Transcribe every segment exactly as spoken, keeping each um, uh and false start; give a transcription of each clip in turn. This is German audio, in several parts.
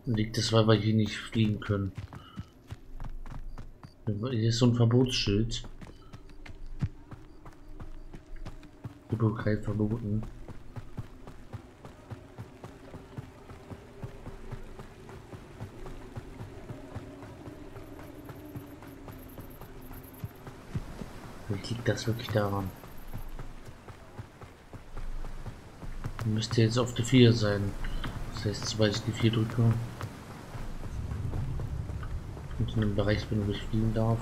Liegt das, weil wir hier nicht fliegen können. Hier ist so ein Verbotsschild. Hypogreif verboten. Liegt das wirklich daran? Müsste jetzt auf die vier sein. Das heißt, sobald ich die vier drücke und in einem Bereich bin, wo ich fliegen darf.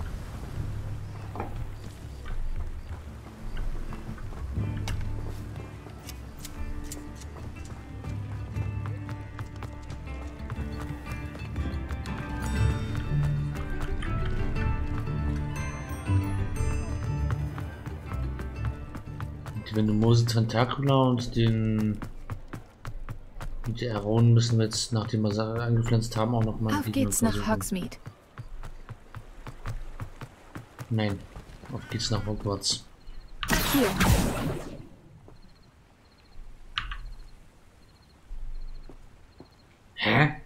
Und wenn du Mose Tentacula und den Und die Aronen müssen wir jetzt, nachdem wir sie angepflanzt haben, auch noch mal. Auf geht's nach Hogsmeade. Nein, auf geht's nach Hogwarts. Hier. Hä?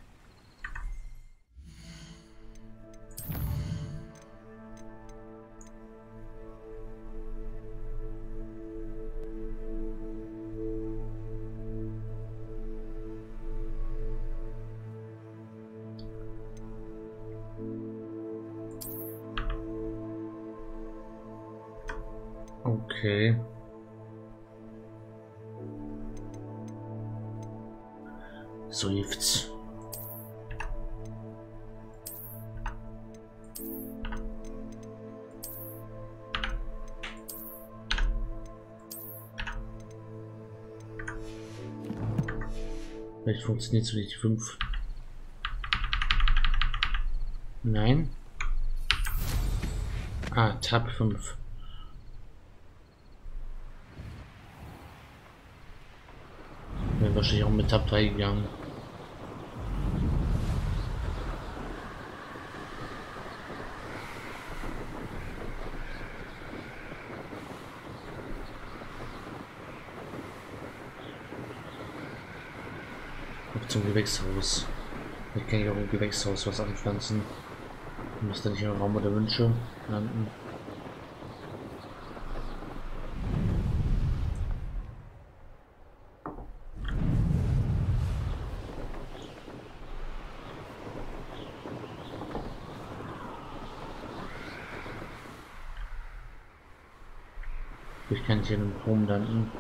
Okay. Seufz. Vielleicht funktioniert es nicht die fünf. Nein. Ah, Tab fünf. Wäre wahrscheinlich auch mit Tab drei gegangen. Auf zum Gewächshaus. Ich kann ja auch im Gewächshaus was anpflanzen. Ich müsste nicht im Raum der Wünsche landen. Ich kann hier in einem Raum landen.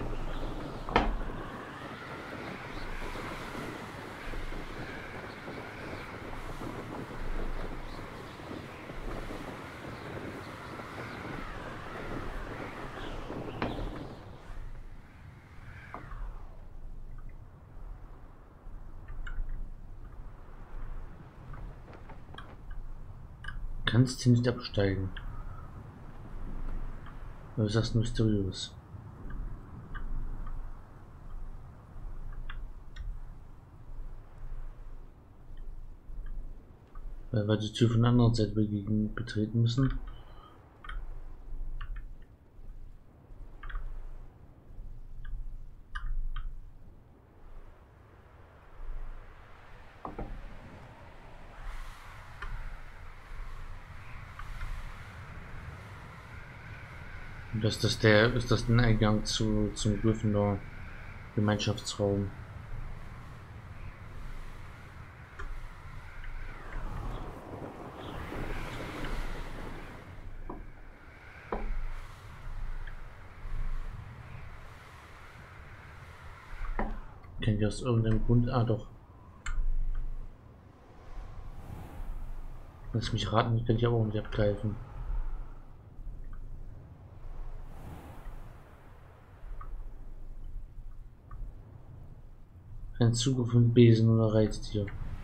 Kannst du nicht absteigen. Du sagst mysteriös. Weil wir die Tür von der anderen Seite begegnen, betreten müssen. Ist das der, ist das ein Eingang zu, zum Gryffindor Gemeinschaftsraum? Kennt ihr aus irgendeinem Grund? Ah, doch. Lass mich raten, ich kann ich aber auch nicht abgreifen. Ein Zugriff von Besen oder Reiztier.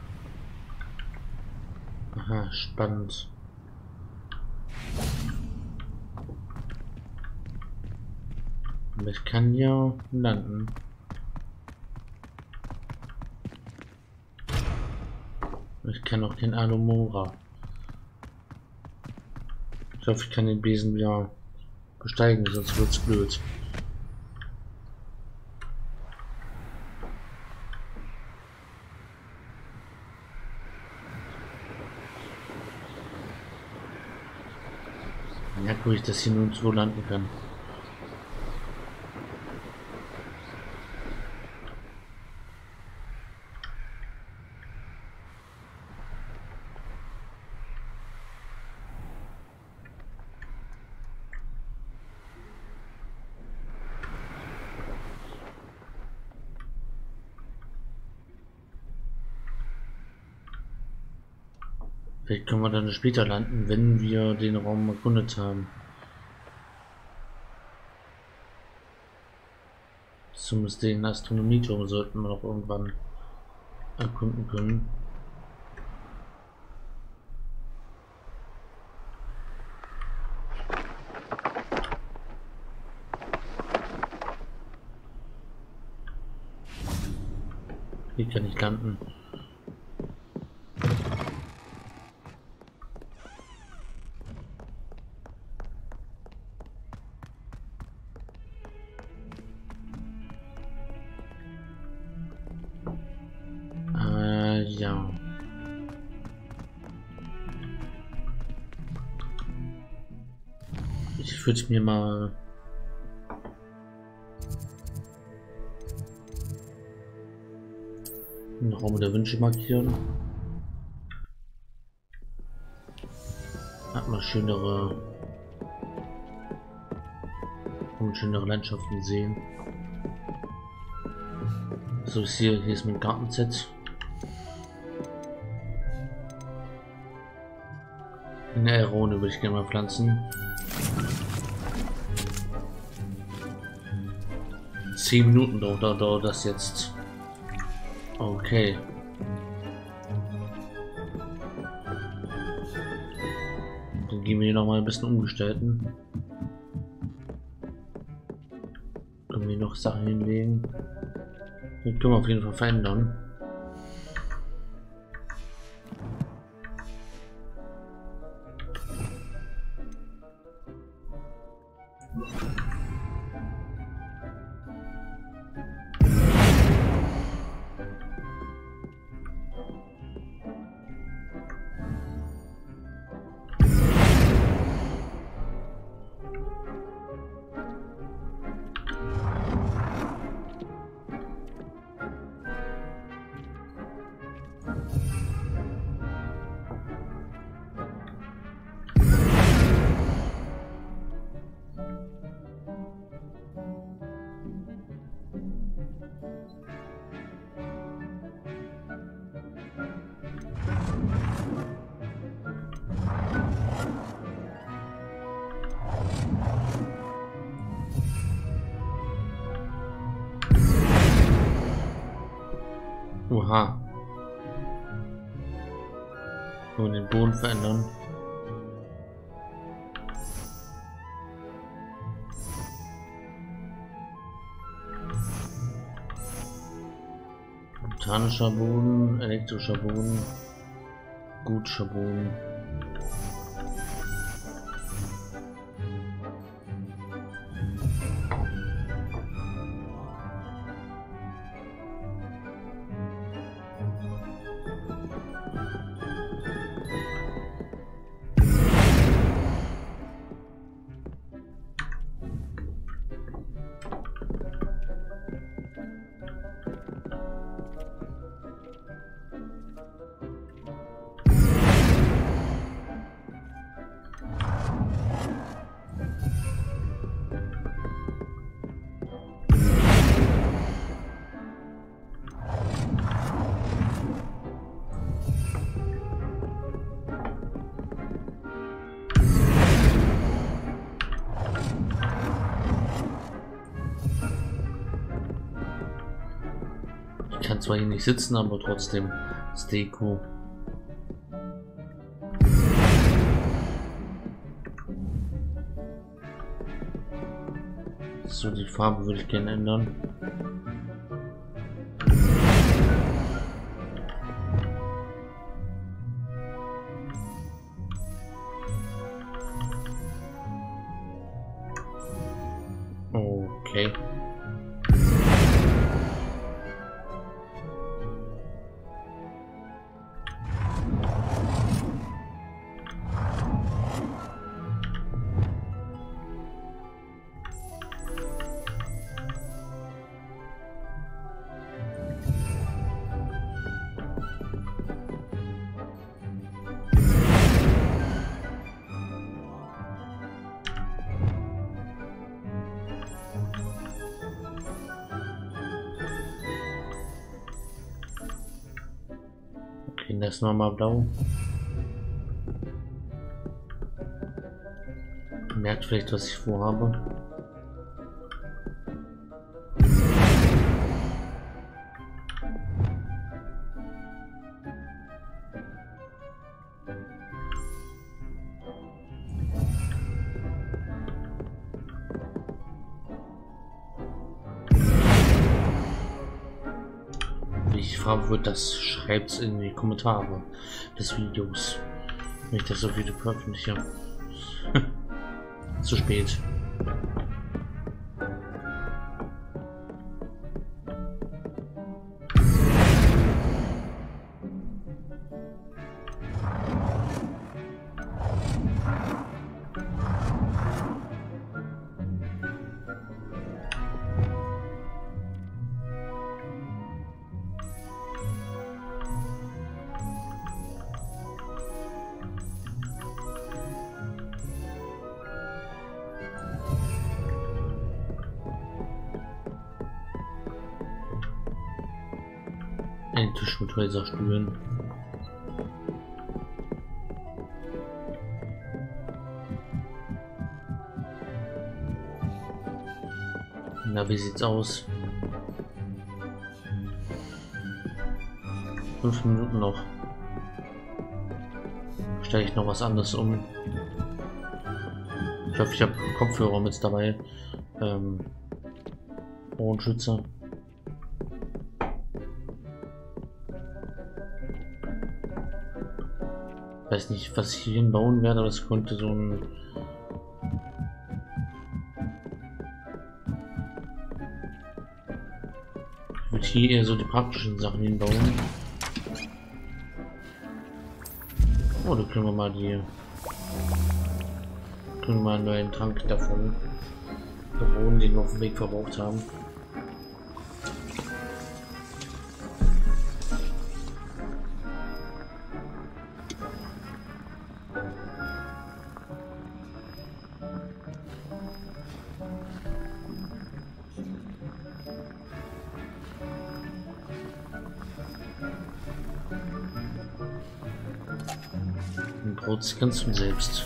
Aha, spannend. Aber ich kann ja landen. Ich kann auch den Alumora. Ich hoffe, ich kann den Besen wieder besteigen, sonst wird's blöd. merkwürdig, dass hier nun so landen kann. Vielleicht können wir dann später landen, wenn wir den Raum erkundet haben. Zumindest den Astronomieturm sollten wir noch irgendwann erkunden können. Hier kann ich landen. Ja. Ich würde mir mal den Raum der Wünsche markieren. Hat man schönere und schönere Landschaften sehen. So, hier, hier ist mein Gartenset. Eine Aerone würde ich gerne mal pflanzen. Zehn Minuten dauert, dauert das jetzt. Okay. Dann gehen wir hier noch mal ein bisschen umgestalten. Können wir noch Sachen hinlegen. Den können wir auf jeden Fall verändern. Oha. Nur den Boden verändern. Botanischer Boden, elektrischer Boden, gutscher Boden. Ich kann zwar hier nicht sitzen, aber trotzdem ist Deko. So, die Farbe würde ich gerne ändern. Okay. Den lassen wir mal blau. Merkt vielleicht, was ich vorhabe. Welche Farbe wird das? Schreibt's in die Kommentare des Videos. Wenn ich das so Video veröffentliche. Zu spät. Ein Tisch mit Häuserstühlen. Na, wie sieht's aus? Fünf Minuten noch. Stelle ich noch was anderes um. Ich hoffe, ich habe Kopfhörer mit dabei. Ähm, Ohrenschützer. Ich weiß nicht, was ich hier hinbauen werde, aber es könnte so ein ich würde hier eher so die praktischen Sachen hinbauen. Oh, da können wir mal die können wir mal einen neuen Tank davon bewohnen, den wir auf dem Weg verbraucht haben. Braut sich ganz von selbst.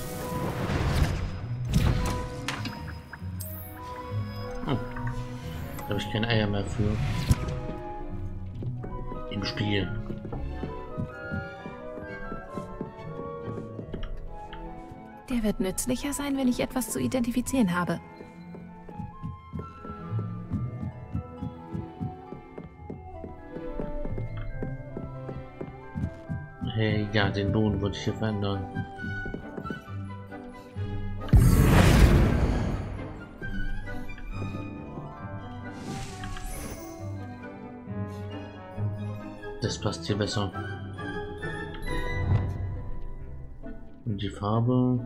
Hm. Da habe ich keine Eier mehr für. Im Spiel. Der wird nützlicher sein, wenn ich etwas zu identifizieren habe. Hey, ja, den Boden würde ich hier verändern. Das passt hier besser. Und die Farbe.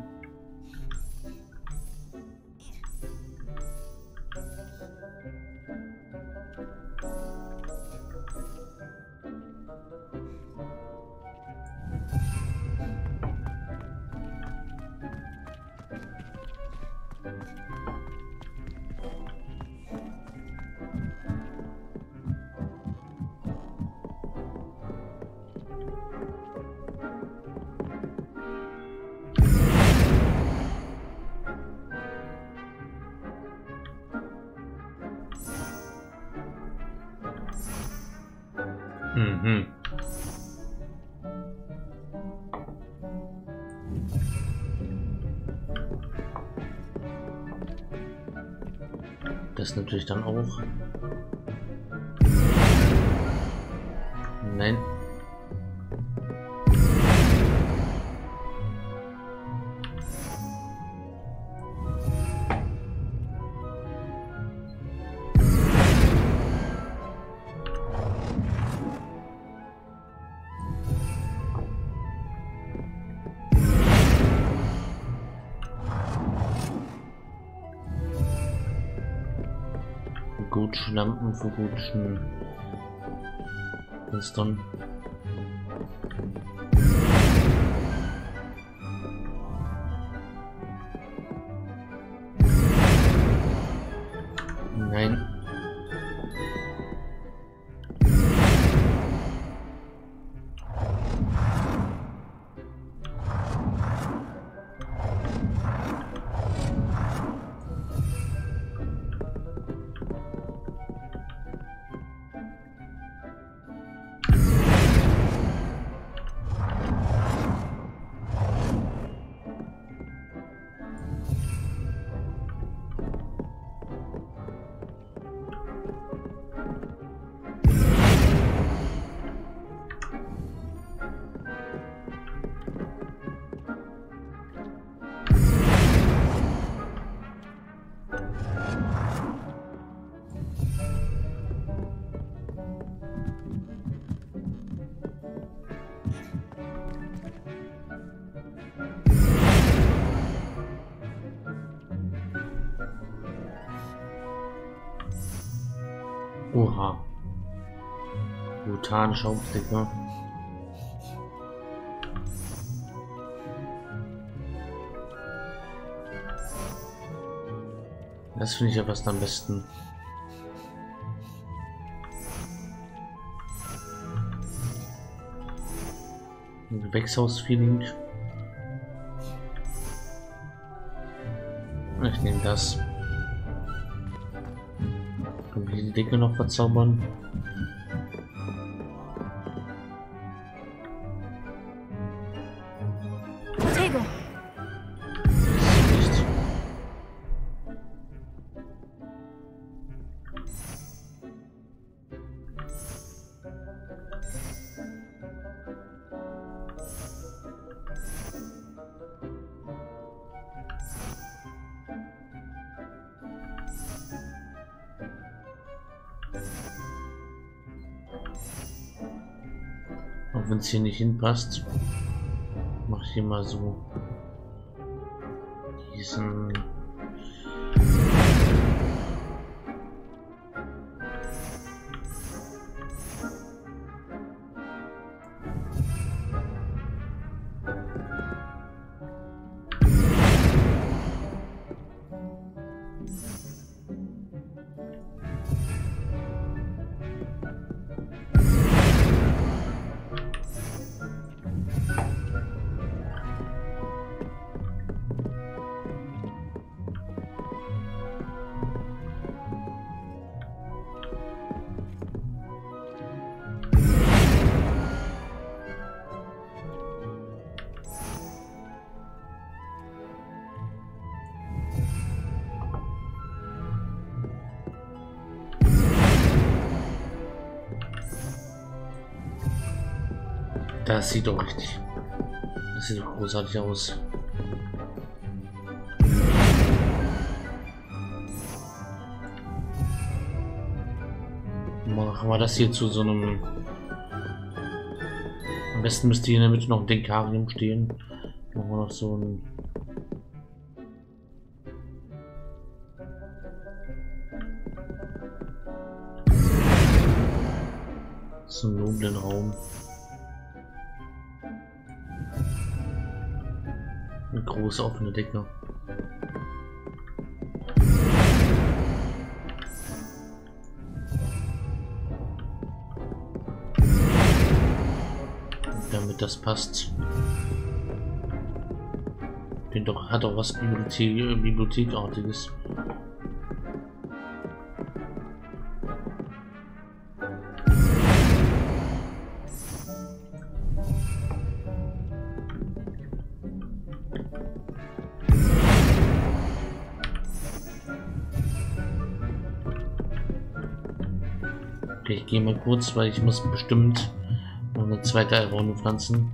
Mhm. Das natürlich dann auch. Nein. Gutschen Lampen für gutschen Fenstern. Nein. Botanische Aufdecker. Das finde ich ja fast am besten. Ein Gewächshaus-Feeling. Ich nehme das. Können wir die Decke noch verzaubern? Tego. Nicht. Auch wenn es hier nicht hinpasst, mache ich hier mal so diesen Das sieht doch richtig. Das sieht doch großartig aus. Machen wir das hier zu so einem. Am besten müsste hier in der Mitte noch ein Denkarium stehen. Machen wir noch so ein. So einen noblen Raum. Eine große offene Decke. Und damit das passt. Den doch hat auch was Bibliothek, Bibliothekartiges. Okay, ich gehe mal kurz, weil ich muss bestimmt noch eine zweite Alraune pflanzen.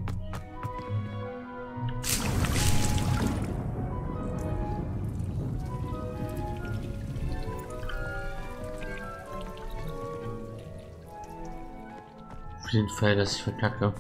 Für den Fall, dass ich verkacke.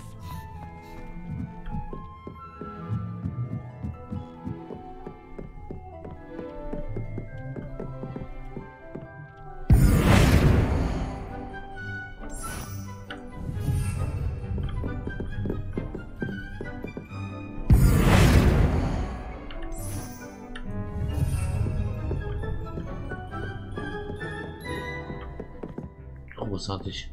Großartig.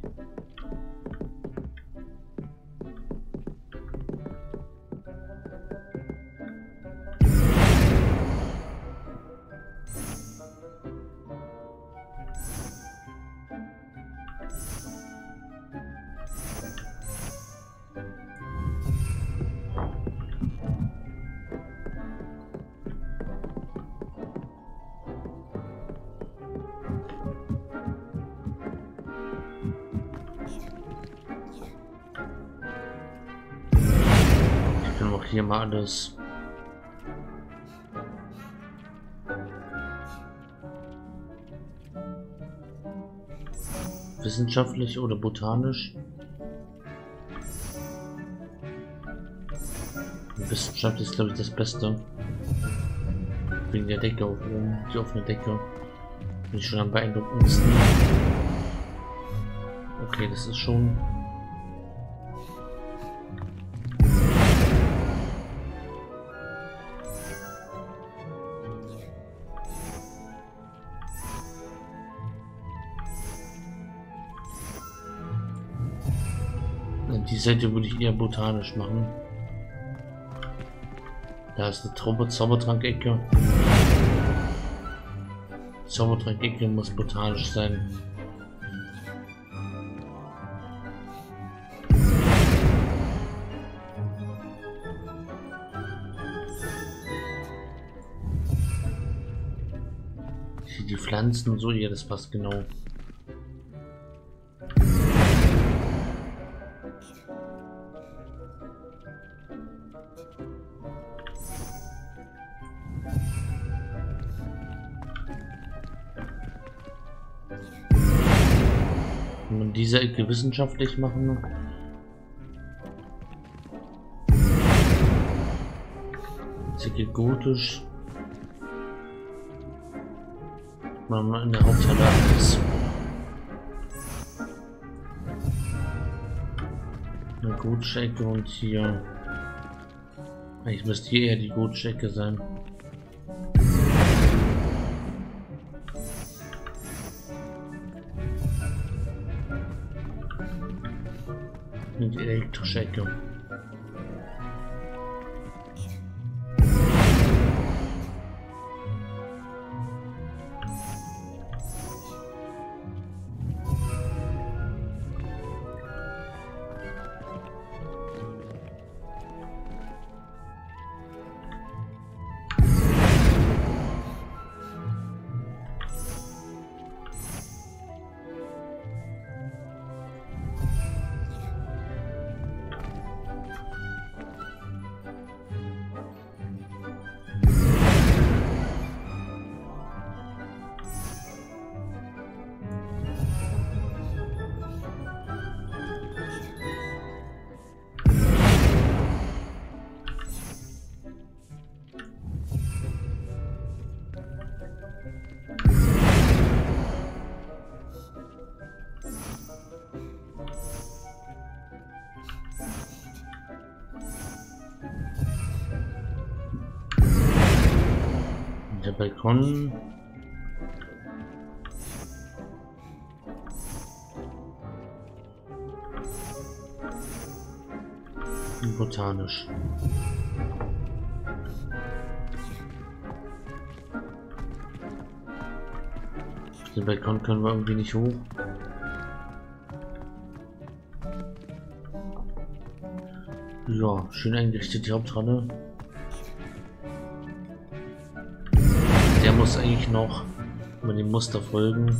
Hier mal alles. Wissenschaftlich oder botanisch? Wissenschaft ist, glaube ich, das Beste. Wegen der Decke auf oben, die offene Decke. Bin ich schon am beeindruckendsten. Okay, das ist schon... Die Seite würde ich eher botanisch machen. Da ist eine Zauber Zaubertrankecke. Zaubertrankecke muss botanisch sein. Die Pflanzen und so, ja, das passt genau. Und diese Ecke wissenschaftlich machen. Diese Ecke gotisch. Machen wir in der Haupthalle alles. Eine gotische Ecke und hier. Eigentlich müsste hier eher die gotische Ecke sein. Und die elektrische Ecke. Der Balkon. Botanisch. Den Balkon können wir irgendwie nicht hoch. Ja, schön eingerichtet die Haupthalle. Der muss eigentlich noch über dem Muster folgen.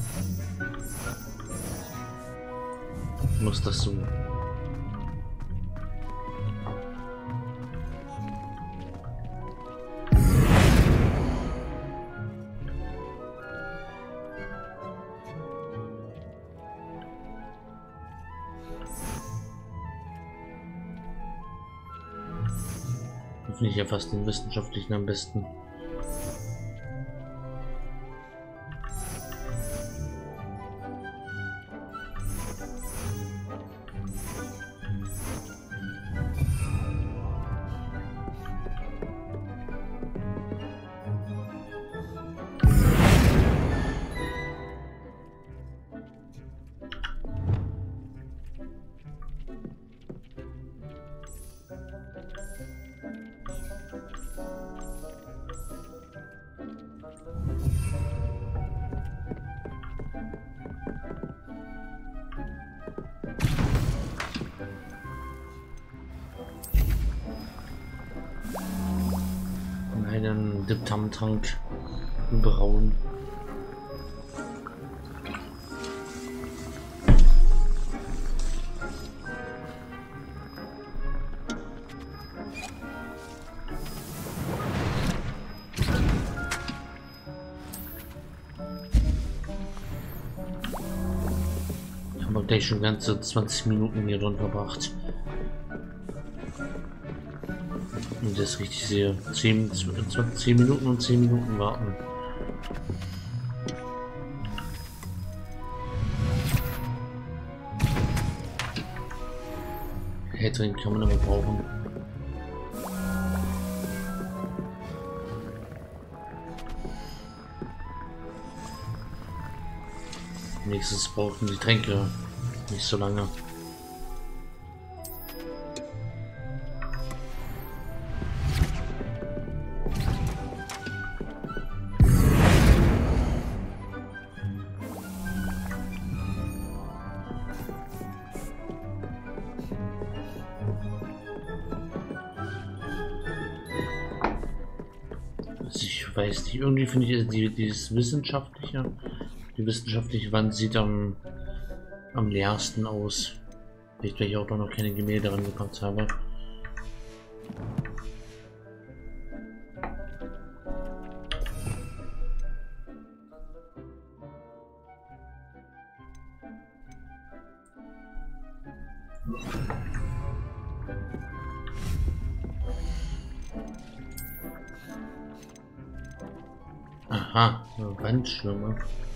Muss das so. Finde ich ja fast den wissenschaftlichen am besten. Einen Diptam-Trank brauen. Haben wir gleich schon ganze zwanzig Minuten hier drin verbracht. Und das richtig sehe. zehn, zehn Minuten und zehn Minuten warten. Catering kann man aber brauchen. Nächstes brauchen die Tränke nicht so lange. Ich weiß nicht, irgendwie finde ich die, dieses wissenschaftliche, die wissenschaftliche Wand sieht am, am leersten aus. Vielleicht, weil ich auch noch keine Gemälde rangepackt habe. Aha, Wandschwimmer.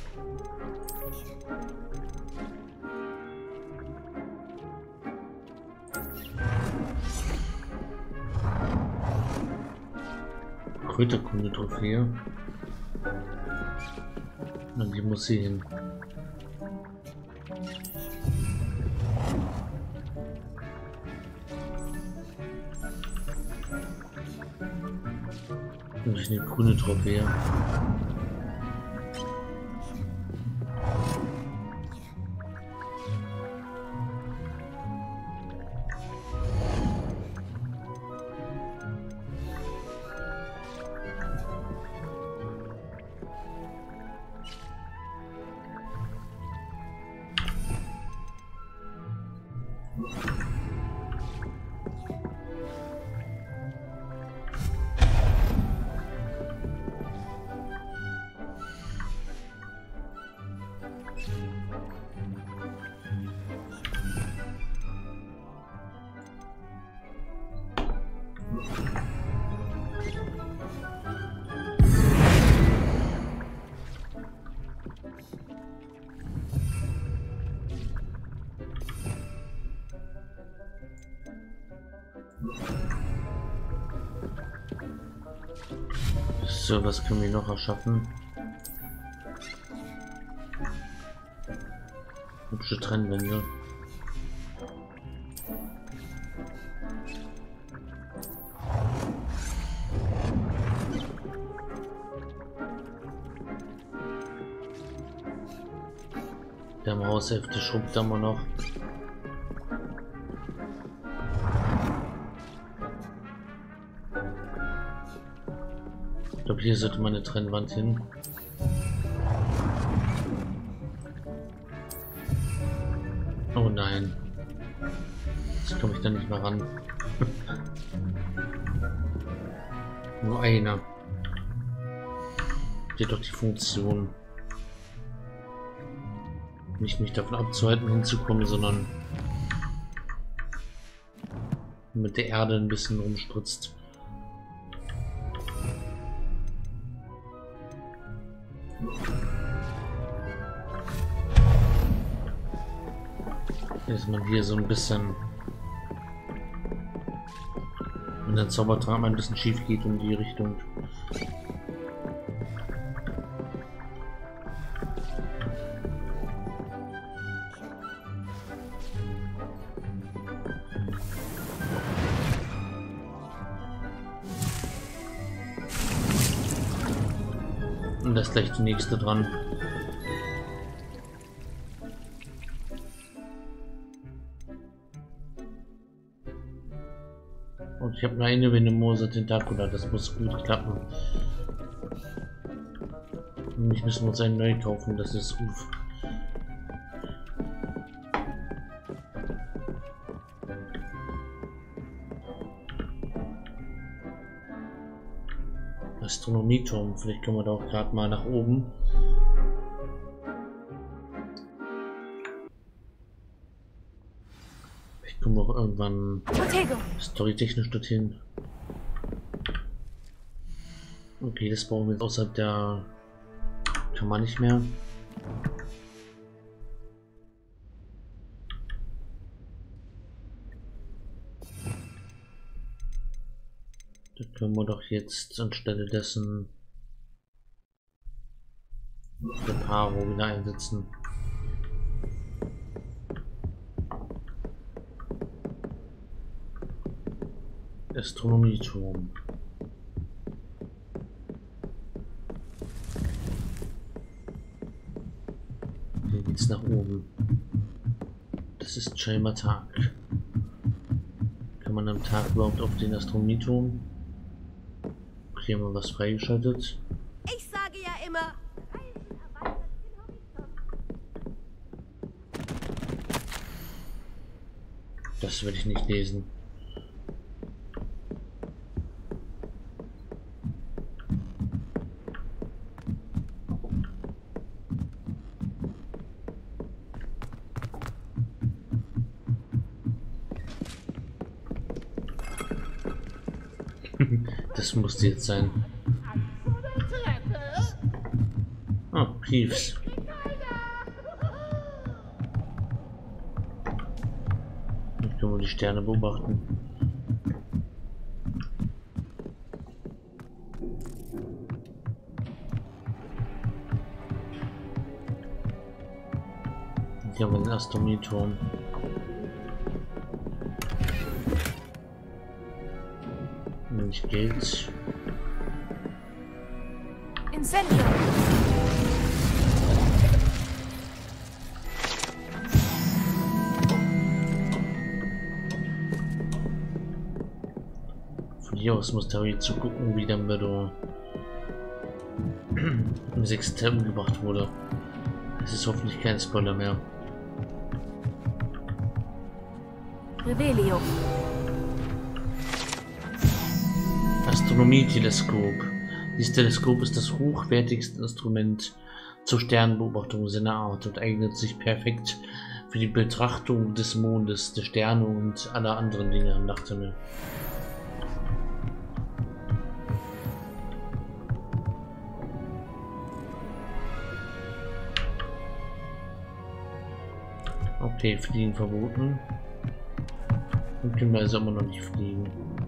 Kräuterkunde-Trophäe. Und die muss sie hin. Und ich eine grüne Trophäe. So, was können wir noch erschaffen? Hübsche Trennwände. Der Maushälfte schrubbt da mal noch. Ich glaube, hier sollte meine Trennwand hin. Oh nein. Jetzt komme ich da nicht mehr ran. Nur einer. Die hat doch die Funktion, nicht mich davon abzuhalten hinzukommen, sondern mit der Erde ein bisschen rumspritzt. Dass man hier so ein bisschen, wenn der Zaubertrank ein bisschen schief geht in die Richtung. Und da ist gleich die nächste dran. Und ich habe nur eine Venemosa Tentacula, das muss gut klappen. Und ich müssen wir uns einen neu kaufen, das ist Uf. Astronomieturm, vielleicht können wir da auch gerade mal nach oben. Vielleicht kommen wir auch irgendwann storytechnisch dorthin. Okay, das brauchen wir jetzt außerhalb der Kammer nicht mehr. können wir doch jetzt anstelle dessen der Paro wieder einsetzen. Astronomieturm. Hier geht's nach oben. Das ist scheinbar Tag. Kann man am Tag überhaupt auf den Astronomieturm? Okay, haben wir was freigeschaltet. Ich sage ja immer. Das werde ich nicht lesen. Das musste jetzt sein. Ah, Peeves. Jetzt können wir die Sterne beobachten. Hier haben wir den Astronomieturm. Nämlich Geld. Incendio. Von hier aus muss Terry zu gucken, wie dann wieder im sechsten Teil umgebracht wurde. Es ist hoffentlich kein Spoiler mehr. Revelio. Astronomieteleskop. Dieses Teleskop ist das hochwertigste Instrument zur Sternbeobachtung seiner Art und eignet sich perfekt für die Betrachtung des Mondes, der Sterne und aller anderen Dinge am Nachthimmel. Okay, Fliegen verboten. Und können wir also immer noch nicht fliegen.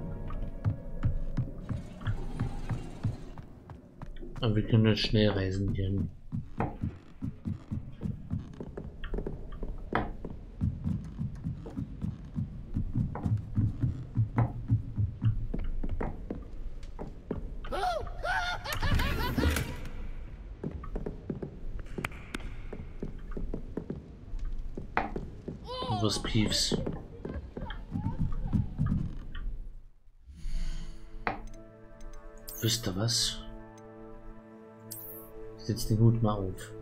Aber wir können jetzt schnell reisen gehen. Was Peeves. Wisst ihr was? Setz den Hut mal auf.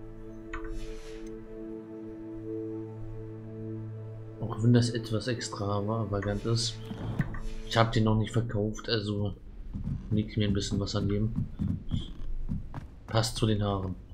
Auch wenn das etwas extravagant ist. Ich habe den noch nicht verkauft, also liegt mir ein bisschen was an dem. Passt zu den Haaren.